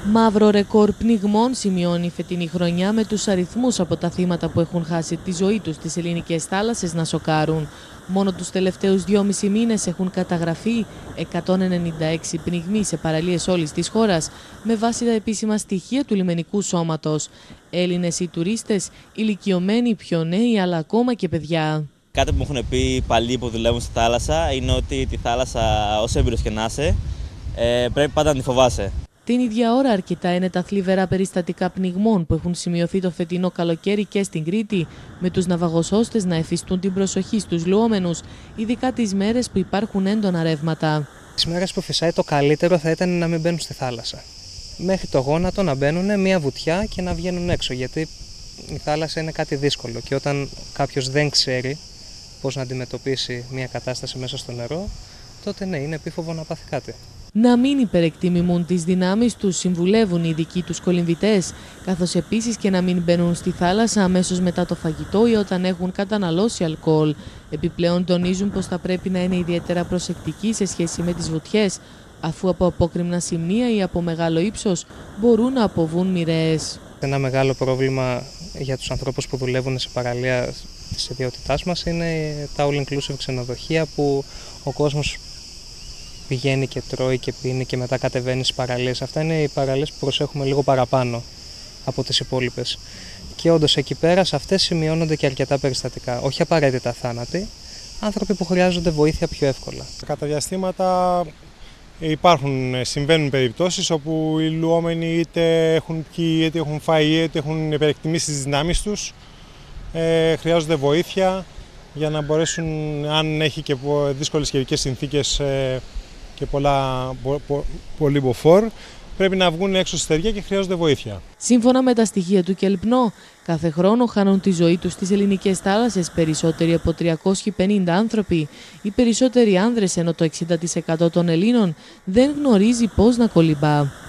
Μαύρο ρεκόρ πνιγμών σημειώνει η φετινή χρονιά, με τους αριθμούς από τα θύματα που έχουν χάσει τη ζωή τους στις ελληνικές θάλασσες να σοκάρουν. Μόνο τους τελευταίους 2,5 μήνες έχουν καταγραφεί 196 πνιγμοί σε παραλίες όλης της χώρας, με βάση τα επίσημα στοιχεία του λιμενικού σώματος. Έλληνες ή τουρίστες, ηλικιωμένοι, πιο νέοι, αλλά ακόμα και παιδιά. Κάτι που μου έχουν πει οι παλιοί που δουλεύουν στη θάλασσα είναι ότι τη θάλασσα, όσο έμπειρος και να είσαι, πρέπει πάντα να τη φοβάσαι. Την ίδια ώρα, αρκετά είναι τα θλιβερά περιστατικά πνιγμών που έχουν σημειωθεί το φετινό καλοκαίρι και στην Κρήτη, με τους ναυαγοσώστες να εφιστούν την προσοχή στους λουόμενους, ειδικά τις μέρες που υπάρχουν έντονα ρεύματα. Τις μέρες που φυσάει, το καλύτερο θα ήταν να μην μπαίνουν στη θάλασσα. Μέχρι το γόνατο να μπαίνουν μία βουτιά και να βγαίνουν έξω, γιατί η θάλασσα είναι κάτι δύσκολο και όταν κάποιος δεν ξέρει πώς να αντιμετωπίσει μία κατάσταση μέσα στο νερό, τότε ναι, είναι επίφοβο να πάθει κάτι. Να μην υπερεκτιμούν τις δυνάμεις τους, συμβουλεύουν οι ειδικοί τους κολυμβητές, καθώς επίσης και να μην μπαίνουν στη θάλασσα αμέσως μετά το φαγητό ή όταν έχουν καταναλώσει αλκοόλ. Επιπλέον τονίζουν πως θα πρέπει να είναι ιδιαίτερα προσεκτικοί σε σχέση με τις βουτιές, αφού από απόκρημνα σημεία ή από μεγάλο ύψος μπορούν να αποβούν μοιραίες. Ένα μεγάλο πρόβλημα για τους ανθρώπους που δουλεύουν σε παραλία της ιδιότητάς μας είναι τα all-inclusive ξενοδοχεία, που ο κόσμος πηγαίνει και τρώει και πίνει και μετά κατεβαίνει στις παραλίες. Αυτά είναι οι παραλίες που προσέχουμε λίγο παραπάνω από τις υπόλοιπες. Και όντως εκεί πέρα, σε αυτές σημειώνονται και αρκετά περιστατικά. Όχι απαραίτητα θάνατοι, άνθρωποι που χρειάζονται βοήθεια πιο εύκολα. Κατά διαστήματα συμβαίνουν περιπτώσεις όπου οι λουόμενοι είτε έχουν πιει, είτε έχουν φάει, είτε έχουν υπερεκτιμήσει τις δυνάμεις τους. Χρειάζονται βοήθεια για να μπορέσουν, αν έχει και δύσκολες καιρικές συνθήκες και πολύ μποφόρ, πρέπει να βγουν έξω στη στεριά και χρειάζονται βοήθεια. Σύμφωνα με τα στοιχεία του ΚΕΛΠΝΟ, κάθε χρόνο χάνουν τη ζωή τους στις ελληνικές θάλασσες περισσότεροι από 350 άνθρωποι. Οι περισσότεροι άνδρες, ενώ το 60% των Ελλήνων δεν γνωρίζει πώς να κολυμπά.